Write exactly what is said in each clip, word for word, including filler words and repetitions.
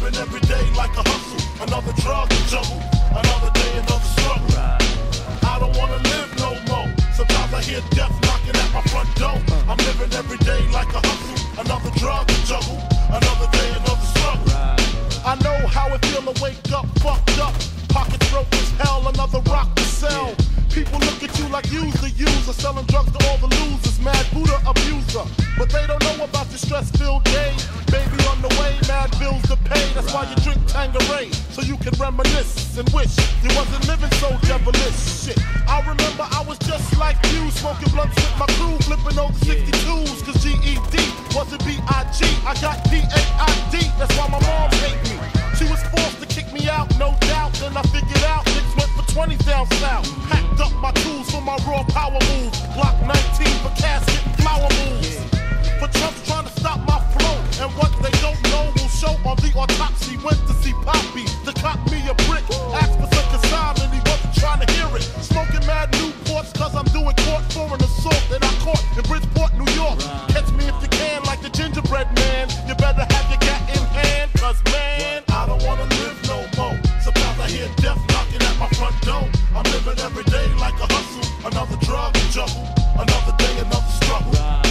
living every day like a hustle. Another drug to juggle. Another day, another struggle. I don't wanna live no more. Sometimes I hear death knocking at my front door. I'm living every day like a hustle. Another drug to juggle. Another day, another struggle. I know how it feel to wake up fucked up. Pockets broke as hell, another rock to sell. People look at you like you's the user, selling drugs to all the losers, mad Buddha abuser. But they don't know about the stress-filled day. Baby on the way, mad bills to pay. That's why you drink Tanqueray, so you can reminisce and wish you wasn't living so devilish. Shit, I remember I was just like you, smoking blunts with my crew, flipping over sixty-twos, cause G E D wasn't B I G. I got P A I D, that's why my mom hate me. She was forced to kick me out, no doubt. Then I figured out niggas went for twenties down south. Packed up my tools for my raw power move. Glock nineteen for casket and flower moves. For Trump's trying to stop my flow. And what they don't know will show on the autopsy. Went to see Poppy to cop me a brick. Asked for some consignment, he wasn't trying to hear it. Smoking mad Newports cause I'm doing court for an assault that I caught in Bridgeport, New York. Catch me if you can like the gingerbread man. You better have your gat in hand, cause man, I don't wanna live no more. Sometimes I hear death knocking at my front door. I'm living every day like a hustle. Another drug to juggle. Another day, another struggle.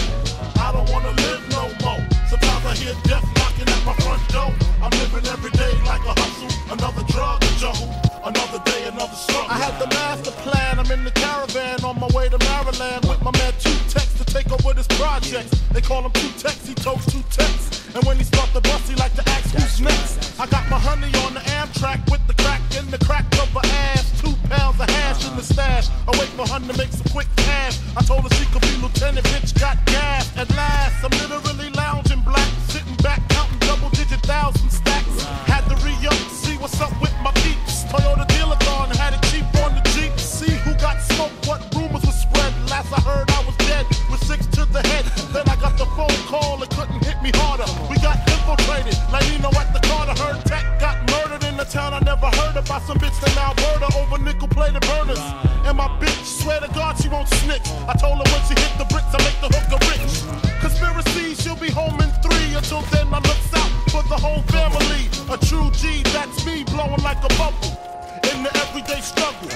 I don't wanna live no more. Sometimes I hear death knocking at my front door. I'm living every day like a hustle. Another drug to juggle. Another day, another struggle. I had the master plan. I'm in the caravan on my way to Maryland with my man Two Tex to take over this project. They call him Two Tex. He totes Two Tex. And when he start the bus, he like to ask who's next. I got my honey on the Amtrak with the crack in the crack of her ass. Two pounds of hash in the stash. I wait for honey to make some quick cash. I told her she could be lieutenant, bitch got gas. At last, I'm literally lounging black, sitting back, counting double digit thousand stacks. Had to re-up to see what's up with my peeps. Toyota dealer-thon had it cheap on the Jeep. See who got smoked, what rumors were spread. Last I heard I was dead with six to the head. Then I got the phone call, it couldn't hit me harder. We got infiltrated, like Nino at the Carter. Heard Tech got murdered in the town I never heard of by some bitch named Alberta over nickel-plated burners. And my bitch, swear to God she won't snitch. I told her when she hit the bricks, I make the hooker rich. Conspiracy, she'll be home in three. Until then, I looks out for the whole family. A true G, that's me, blowing like a bubble in the everyday struggle.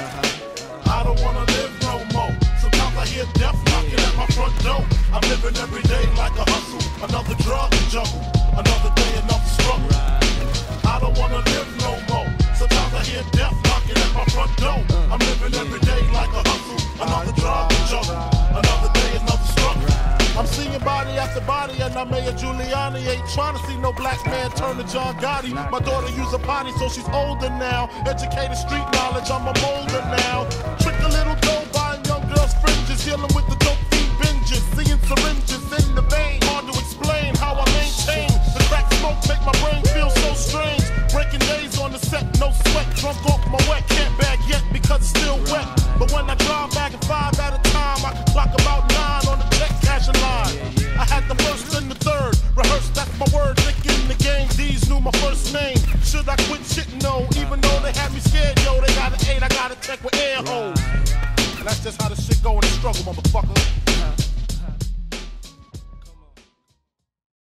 I don't wanna live no more. Sometimes I hear death knocking at my front door. I'm living every day like a hustle. Another drug to juggle. Another day, another struggle. I don't wanna live no more. Sometimes I hear death knocking at my front door. I'm living every day like a hustle. Another drug to juggle. Another day, another struggle. I'm seeing body after body, and I Mayor Giuliani ain't trying to see no black man turn to John Gotti. My daughter use a potty, so she's older now. Educated street knowledge, I'm a molder now. Trick a little dough, buying young girls' fringes, dealing with the dope fiend binges, seeing syringes in the vein. Hard to explain how I maintain the crack smoke, make my brain feel so strange. Breaking days on the set, no sweat, drunk off my wet. Can't bag yet because it's still wet. But when I drive back at five at a time, I can clock about nine on the check cashing line. I had the first and the third, rehearsed, that's my word. Thinking the game, D's knew my first name. Should I quit shit? No, even though they had me scared, yo, they got an eight, I got a check with air holes. And that's just how the shit go in the struggle, motherfucker.